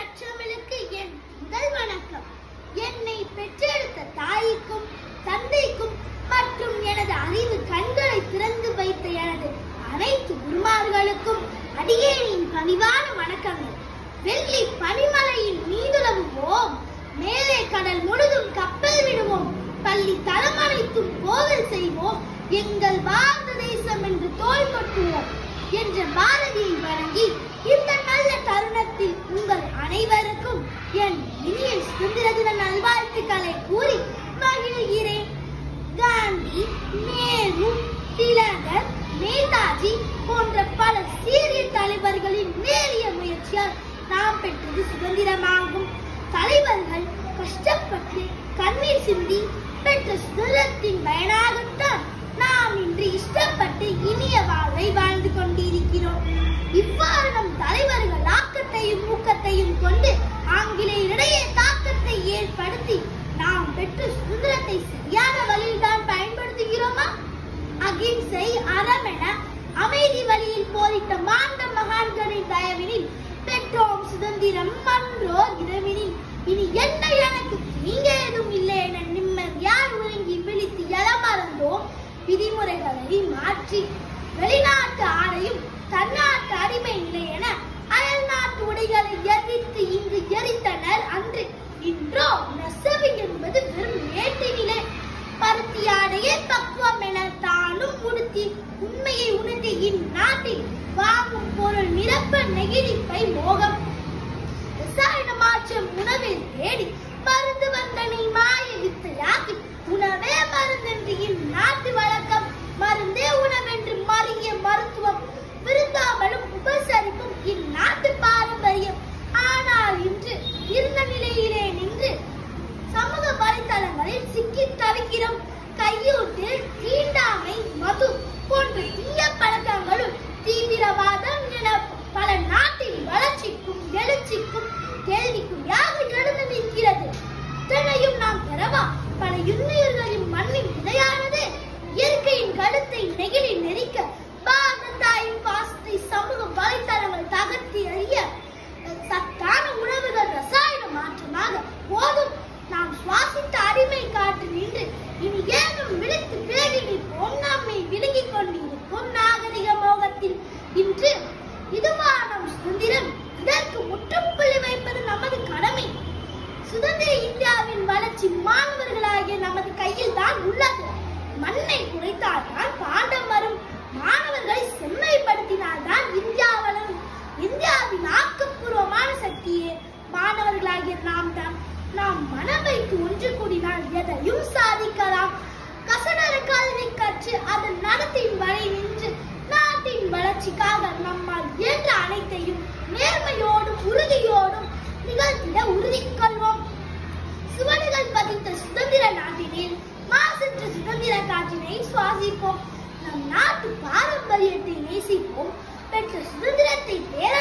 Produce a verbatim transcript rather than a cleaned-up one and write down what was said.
அச்சமிழுக்கு என் முதல் வணக்கம். என்னை பெற்றெடுத்த தாய்க்கும் தந்தைக்கும் மற்றும் எனது அறிவு கண்களை திறந்து வைத்த எனது அனைத்து குருமார்களுக்கும் அடியேனின் பணிவான வணக்கங்கள். வெள்ளி பனிமலையின் மீதுலவுவோம், மேலே கடல் முழுதும் கப்பல் விடுவோம், பள்ளி தரமனைத்தும் கோவில் செய்வோம், எங்கள் பாரத தேசம் என்று தோள் கொட்டுவோம் என்ற பாரதியை வழங்கி இந்த நல்ல தருணத்தில் உங்கள் அனைவருக்கும் என் இனிய சுதந்திர தின நல்வாழ்த்துக்களை கூறி மகிழ்கிறேன். காந்தி, நேரு, திலகர், நேதாஜி போன்ற பல சீரிய தலைவர்களின் நேரிய முயற்சியால் நாம் பெற்றது சுதந்திரமாகும். தலைவர்கள் கஷ்டப்பட்டு கண்ணீர் சிந்தி பெற்ற சுதந்திரத்தின் பயனாகத்தான் நாம் இன்று இஷ்டப்பட்டு இனிய வாழ்வை வாழ்ந்து கொண்டிருக்கிறோம். இவ்வாறு நம் தலைவர்கள் ஆக்கத்தையும் ஊக்கத்தையும் கொண்டு ஆங்கிலேயரிடையே தாக்கத்தை ஏற்படுத்தி நாம் பெற்ற சுதந்திரத்தை சரியான வழியில் தான் பயன்படுத்துகிறோமா? அகிம்சை, அறமென அமைதி வழியில் போரிட்ட மாண்ட மகான்களின் தயவினில் பெற்றோம் சுதந்திரம் மன்றோ இரவினில். இனி என்ன எனக்கு நீங்க ஏதும் இல்லை என நிம்மதியால் ஒழுங்கி விழித்து எழ மறந்தோம். விதிமுறைகளை மாற்றி வெளிநாட்டு ஆடையும் தன்னாட்டு அடிமை நிலை என அயல் நாட்டு உடைகளை எரித்து இங்கு எரித்தனர் அன்று. இன்றோ நெசவு என்பது வெறும் வேட்டி நிலை. பருத்தி ஆடையே பக்குவம் என தானும் உடுத்தி உண்மையை உணர்த்தி இந்நாட்டில் வாங்கும் பொருள் நிரப்ப நெகிழிப்பை மோகம். ரசாயன மாற்றம் உணவில் தேடி மருந்து வந்தனை மாய வித்தையாக்கி உணவே மருந்தென்று இந்நாட்டு வழக்கம். மருந்தே உணவென்று மறிய மருத்துவம் விருந்தாமலும் உபசரிப்பும் இந்நாட்டு பாரம்பரியம். ஆனால் இன்று இருந்த நிலையிலே நின்று சமூக வலைத்தளங்களில் சிக்கி தவிக்கிறோம். கையூட்டு, தீண்டாமை, மது போன்ற தீய பழக்கங்களும் தீவிரவாதம் என பல நாட்டின் வளர்ச்சிக்கும் எழுச்சிக்கும் கேள்விக்குறியாக எழுந்து நிற்கிறது. இத்தனையும் நாம் பெறவா? பல இன்னுயிர்களின் மண்ணின் விதையானது இயற்கையின் கழுத்தை நெகிழி நெரிக்க பாரத தாயின் பாசத்தை சமூக வலைத்தளங்கள் தகர்த்தி அறிய சத்தான உணவுகள் ரசாயன மாற்றமாக போதும். நாம் சுவாசித்த அடிமை காற்று நின்று இனி ஏதும் விழித்து பேடி நிற்போம். நம்மை விலகிக் கொண்டிருக்கும் நாகரிக மோகத்தில் இன்று இதுவா நம் சுதந்திரம்? இதற்கு முற்றுப்புள்ளி வைப்பது நமது கடமை. சுதந்திர இந்தியாவின் வளர்ச்சி மாணவர்களாகிய நமது கையில் தான் உள்ளது. மண்ணை குறைத்தால் தான் பாண்டம் வரும். மாணவர்களை செம்மைப்படுத்தினால் தான் இந்தியா வளரும். இந்தியாவின் ஆக்கப்பூர்வமான சக்தியே மாணவர்களாகிய நாம் தான். நாம் மனம் வைத்து ஒன்று கூடினால் எதையும் சாதிக்கலாம். கசடர கல்வி கற்று அதன் நடத்தின் வரை நின்று நாட்டின் வளர்ச்சிக்காக நம்மால் இயன்ற அனைத்தையும் நேர்மையோடும் உறுதியோடும் நிகழ்த்திட உறுதி கொள்வோம். சுவடுகள் பதித்த சுதந்திர நாட்டினில் மாசற்ற சுதந்திர காற்றினை சுவாசிப்போம். நம் நாட்டு பாரம்பரியத்தை நேசிப்போம். பெற்ற சுதந்திரத்தை பேர